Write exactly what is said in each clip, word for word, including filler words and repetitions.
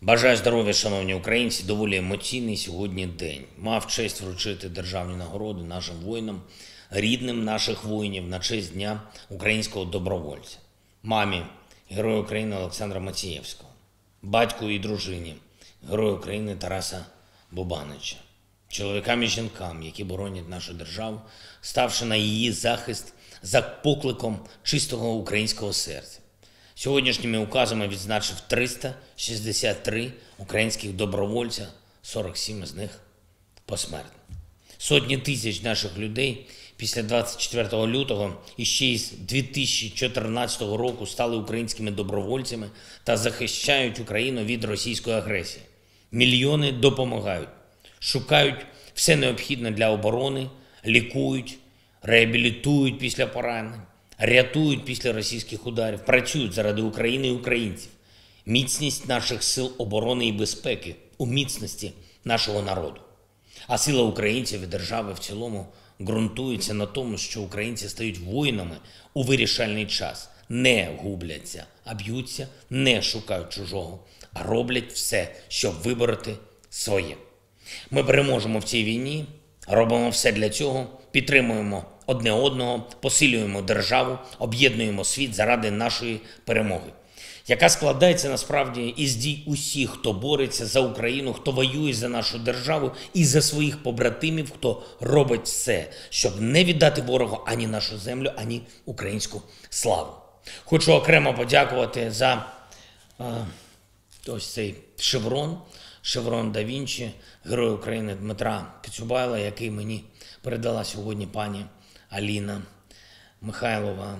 Бажаю здоров'я, шановні українці. Доволі емоційний сьогодні день. Мав честь вручити державні нагороди нашим воїнам, рідним наших воїнів на честь Дня українського добровольця. Мамі Герою України Олександра Мацієвського, батьку і дружині Герою України Тараса Бубанича, чоловікам і жінкам, які боронять нашу державу, ставши на її захист за покликом чистого українського серця. Сьогоднішніми указами відзначив триста шістдесят три українських добровольця, сорок сім з них посмертно. Сотні тисяч наших людей після двадцять четвертого лютого і ще й з дві тисячі чотирнадцятого року стали українськими добровольцями та захищають Україну від російської агресії. Мільйони допомагають, шукають все необхідне для оборони, лікують, реабілітують після поранень, рятують після російських ударів, працюють заради України і українців. Міцність наших сил оборони і безпеки у міцності нашого народу. А сила українців і держави в цілому ґрунтується на тому, що українці стають воїнами у вирішальний час, не губляться, а б'ються, не шукають чужого, а роблять все, щоб вибороти своє. Ми переможемо в цій війні, робимо все для цього, підтримуємо одне одного, посилюємо державу, об'єднуємо світ заради нашої перемоги, яка складається насправді із дій усіх, хто бореться за Україну, хто воює за нашу державу і за своїх побратимів, хто робить все, щоб не віддати ворогу ані нашу землю, ані українську славу. Хочу окремо подякувати за а, ось цей шеврон, шеврон да Вінчі, Герою України Дмитра Коцюбайла, який мені передала сьогодні пані Аліна Михайлова,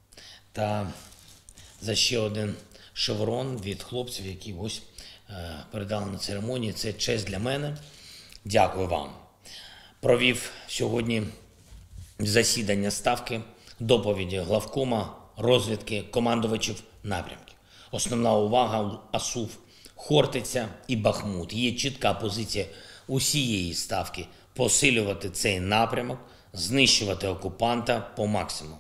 та за ще один шеврон від хлопців, які ось е, передали на церемонії. Це честь для мене. Дякую вам. Провів сьогодні засідання Ставки, доповіді главкома, розвідки, командувачів напрямків. Основна увага у АСУВ, Хортиця і Бахмут. Є чітка позиція усієї Ставки – посилювати цей напрямок, знищувати окупанта по максимуму.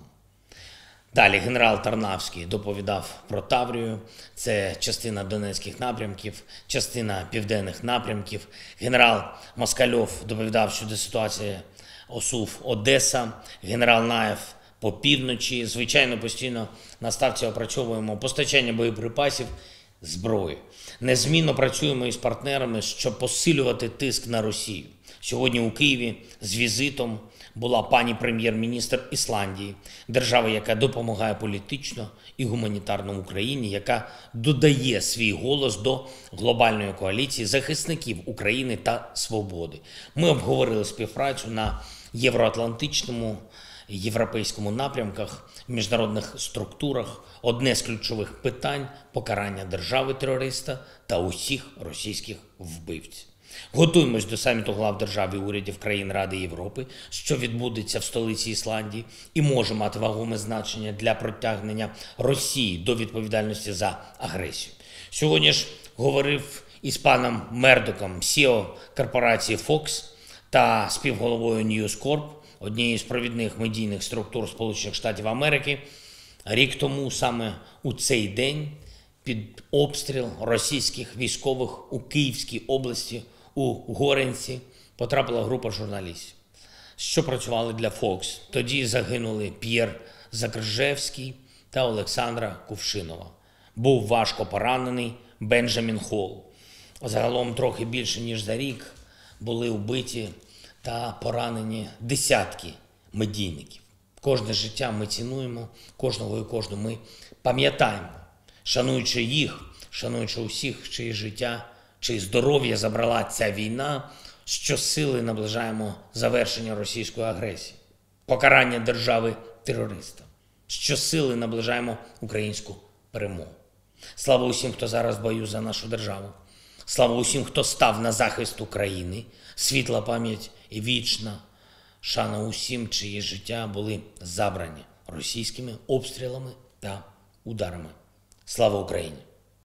Далі генерал Тарнавський доповідав про Таврію. Це частина донецьких напрямків, частина південних напрямків. Генерал Москальов доповідав щодо ситуації ОСУВ Одеса. Генерал Наєв по півночі. Звичайно, постійно на Ставці опрацьовуємо постачання боєприпасів, зброї. Незмінно працюємо із партнерами, щоб посилювати тиск на Росію. Сьогодні у Києві з візитом була пані прем'єр-міністр Ісландії, держави, яка допомагає політично і гуманітарно Україні, яка додає свій голос до глобальної коаліції захисників України та свободи. Ми обговорили співпрацю на євроатлантичному, європейському напрямках, в міжнародних структурах. Одне з ключових питань – покарання держави-терориста та усіх російських вбивців. Готуємось до саміту глав держав і урядів країн Ради Європи, що відбудеться в столиці Ісландії і може мати вагоме значення для притягнення Росії до відповідальності за агресію. Сьогодні ж говорив із паном Мердоком, сі і о корпорації Fox та співголовою News Corp, однієї з провідних медійних структур Сполучених Штатів Америки. Рік тому, саме у цей день, під обстріл російських військових у Київській області, у Горинці, потрапила група журналістів, що працювали для Fox. Тоді загинули П'єр Закржевський та Олександра Кувшинова. Був важко поранений Бенджамін Холл. Загалом трохи більше, ніж за рік, були вбиті та поранені десятки медійників. Кожне життя ми цінуємо, кожного і кожну ми пам'ятаємо, шануючи їх, шануючи усіх, чиї життя, чиї здоров'я забрала ця війна, щосили наближаємо завершення російської агресії, покарання держави-терориста. Щосили наближаємо українську перемогу. Слава усім, хто зараз в бою за нашу державу. Слава усім, хто став на захист України. Світла пам'ять і вічна шана усім, чиї життя були забрані російськими обстрілами та ударами. Слава Україні!